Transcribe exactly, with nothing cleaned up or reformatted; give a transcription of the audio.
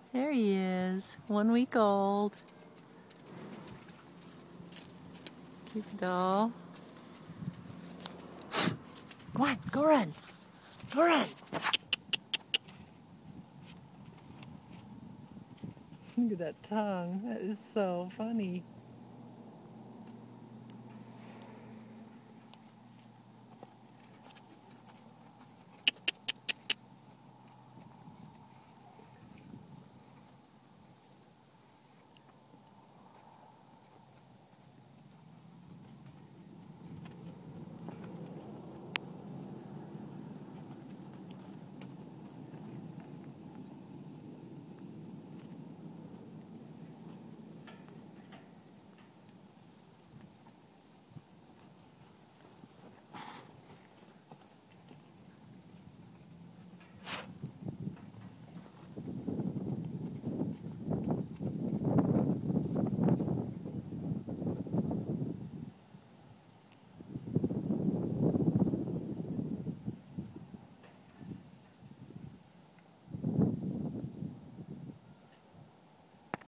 There he is, one week old. Cute doll. Go on, go run. Go run. Look at that tongue. That is so funny.